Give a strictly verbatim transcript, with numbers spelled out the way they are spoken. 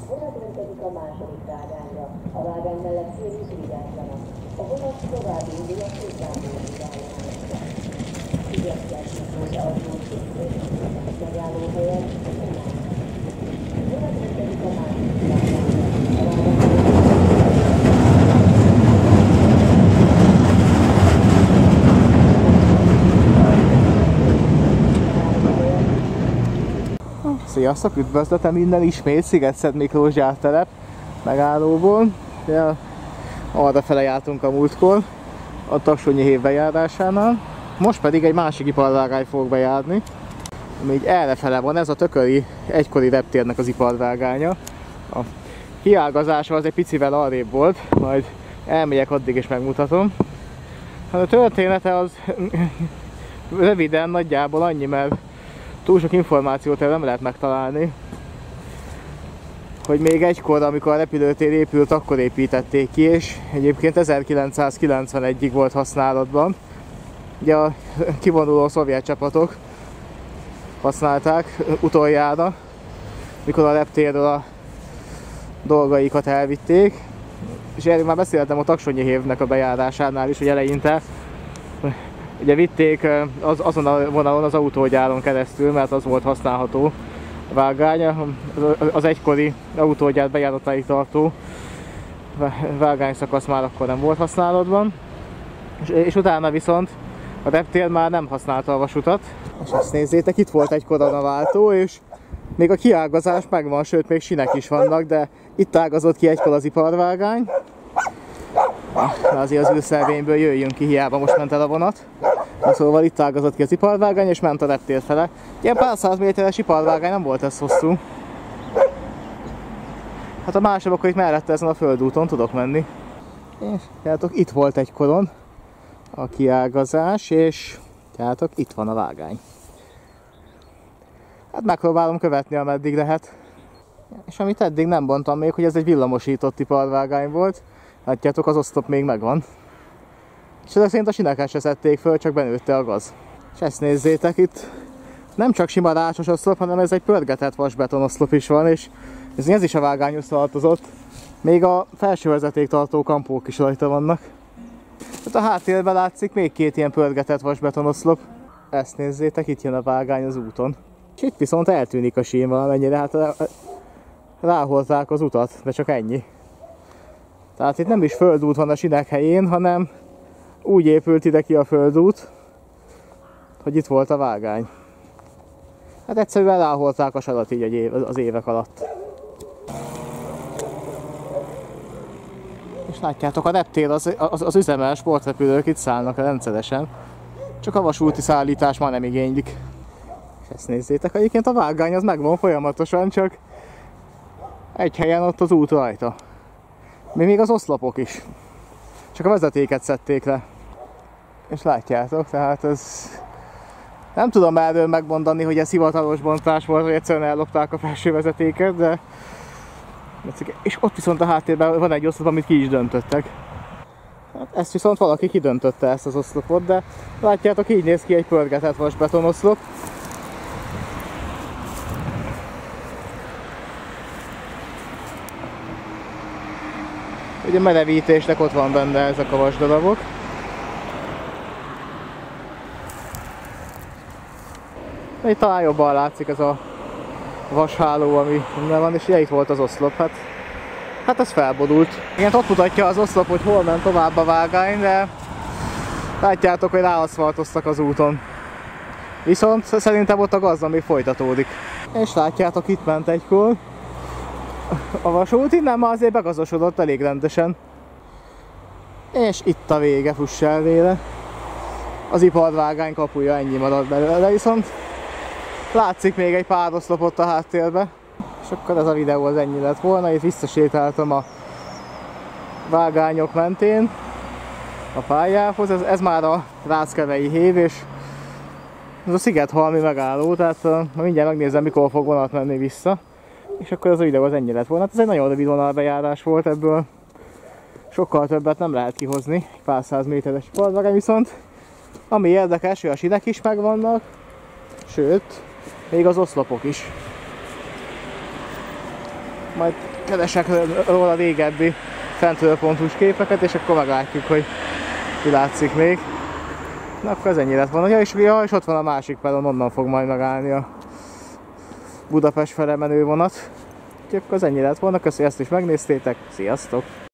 vonat érkezik a második vágányra. A vágány mellett szélűs vigyázzanak. A vonat további indul a közvágó irányára. Ügyeskel Miklós autós megállóhelyen. Vonat érkezik a második vágányra. A vágány Sziasztok, üdvözletem innen ismét Sziget-Szent Miklós gyártelep megállóból. Ja, arra fele jártunk a múltkor, a Taksonyi hév bejárásánál. Most pedig egy másik iparvágány fogok bejárni, ami így errefele van, ez a Tököli egykori reptérnek az iparvágánya. A kiágazása az egy picivel arrébb volt, majd elmegyek addig és megmutatom. A története az röviden nagyjából annyi, mert túl sok információt nem lehet megtalálni, hogy még egykor, amikor a repülőtér épült, akkor építették ki, és egyébként ezerkilencszázkilencvenegyig volt használatban. Ugye a kivonuló szovjet csapatok használták utoljára, mikor a reptérről a dolgaikat elvitték. És erről már beszéltem a Taksonyi hévnek a bejárásánál is, hogy eleinte ugye vitték az, azon a vonalon az autógyáron keresztül, mert az volt használható a vágány. Az egykori autógyár bejáratáig tartó vágányszakasz már akkor nem volt használatban. És, és utána viszont a reptér már nem használta a vasutat. És ezt nézzétek, itt volt egy koronaváltó, és még a kiágazás megvan, sőt még sinek is vannak, de itt ágazott ki egykor az iparvágány. Na, azért az űrszelvényből jöjjünk ki, hiába most ment el a vonat. Na, szóval itt ágazott ki az iparvágány, és ment a reptér fele. Ilyen pár száz méteres iparvágány, nem volt ez hosszú. Hát a mások akkor itt mellette ezen a földúton tudok menni. És látok, itt volt egykoron a kiágazás, és látok, itt van a vágány. Hát megpróbálom követni, ameddig lehet. És amit eddig nem mondtam még, hogy ez egy villamosított iparvágány volt. Látjátok, az oszlop még megvan. És ezek szerint a sineket se szedték föl, csak benőtte a gaz. És ezt nézzétek, itt nem csak sima rácsos oszlop, hanem ez egy pörgetett vasbeton oszlop is van, és ez, ez is a vágányhoz tartozott. Még a felső vezetéktartó kampók is rajta vannak. Hát a háttérben látszik még két ilyen pörgetett vasbeton oszlop. Ezt nézzétek, itt jön a vágány az úton. És itt viszont eltűnik a sím valamennyire, hát ráholták az utat, de csak ennyi. Tehát itt nem is földút van a sinek helyén, hanem úgy épült ide ki a földút, hogy itt volt a vágány. Hát egyszerűen ráholták a sarat így az évek alatt. És látjátok, a reptér az, az, az üzemel, sportrepülők itt szállnak rendszeresen. Csak a vasúti szállítás már nem igénylik. És ezt nézzétek, egyébként a vágány az megvan folyamatosan, csak egy helyen ott az út rajta. Még, még az oszlopok is. Csak a vezetéket szedték le. És látjátok, tehát ez... Nem tudom erről megmondani, hogy ez hivatalos bontás volt, hogy egyszerűen ellopták a felső vezetéket, de... És ott viszont a háttérben van egy oszlop, amit ki is döntöttek. Hát ezt viszont valaki kidöntötte, ezt az oszlopot, de látjátok, így néz ki egy pörgetett vasbeton oszlop. Ugye merevítésnek ott van benne ezek a vasdarabok. Itt talán jobban látszik ez a vasháló, ami minden van, és ugye itt volt az oszlop. Hát, hát ez felborult. Igen, ott mutatja az oszlop, hogy hol ment tovább a vágány, de látjátok, hogy ráaszfaltoztak az úton. Viszont szerintem ott a gazda még folytatódik. És látjátok, itt ment egykor a vasút, innen már azért begazosodott elég rendesen. És itt a vége, fuss el véle. Az iparvágány kapuja, ennyi maradt belőle, viszont látszik még egy pár oszlop ott a háttérbe. És akkor ez a videó az ennyi lett volna, itt visszasétáltam a vágányok mentén a pályához. Ez, ez már a Ráckevei hév, és ez a Szigethalmi megálló, tehát uh, mindjárt megnézem, mikor fog vonat menni vissza. És akkor ez a videó az ennyi lett volna. Hát ez egy nagyon rövid vonalbejárás volt, ebből sokkal többet nem lehet kihozni, pár száz méteres iparvágány, viszont ami érdekes, hogy a sinek is megvannak, sőt, még az oszlopok is. majd keresek róla régebbi fentről pontos képeket, és akkor meglátjuk, hogy ki látszik még. Na akkor ez ennyi lett volna. Ja, és, ja, és ott van a másik peron, onnan fog majd megállni a Budapest fele menő vonat. Úgyhogy akkor ez ennyi lett volna. Köszönöm, ezt is megnéztétek. Sziasztok!